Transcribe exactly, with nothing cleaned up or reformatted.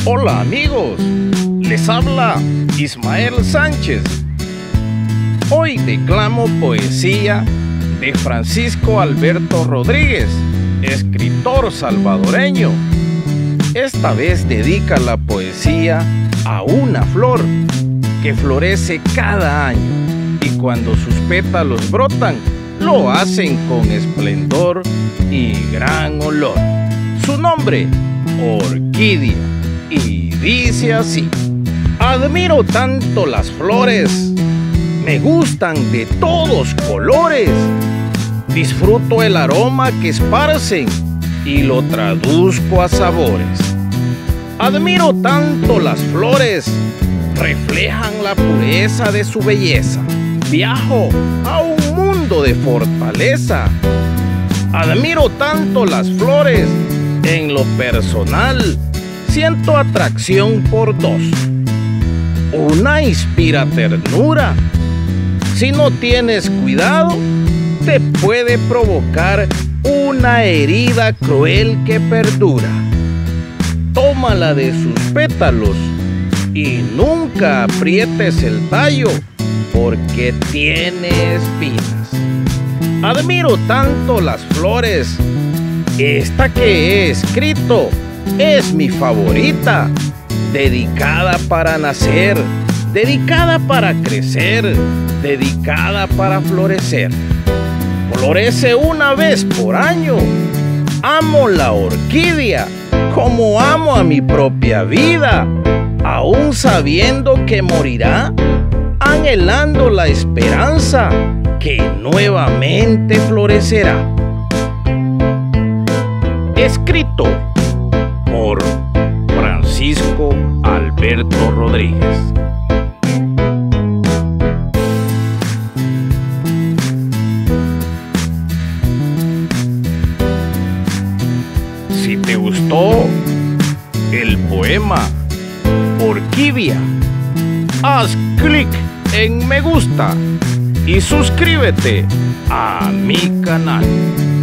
Hola amigos, les habla Ismael Sánchez. Hoy declamo poesía de Francisco Alberto Rodríguez, escritor salvadoreño. Esta vez dedica la poesía a una flor que florece cada año y cuando sus pétalos brotan, lo hacen con esplendor y gran olor. Su nombre, orquídea, y dice así: admiro tanto las flores, me gustan de todos colores, disfruto el aroma que esparcen y lo traduzco a sabores. Admiro tanto las flores, reflejan la pureza de su belleza. Viajo a un mundo de fortaleza. Admiro tanto las flores, en lo personal siento atracción por dos. Una inspira ternura. Si no tienes cuidado, te puede provocar una herida cruel que perdura. Tómala de sus pétalos y nunca aprietes el tallo, porque tiene espinas. Admiro tanto las flores, esta que he escrito es mi favorita, dedicada para nacer, dedicada para crecer, dedicada para florecer. Florece una vez por año. Amo la orquídea como amo a mi propia vida, aún sabiendo que morirá, anhelando la esperanza que nuevamente florecerá. Escrito por Francisco Alberto Rodríguez. Si te gustó el poema Orquídea, haz clic en me gusta y suscríbete a mi canal.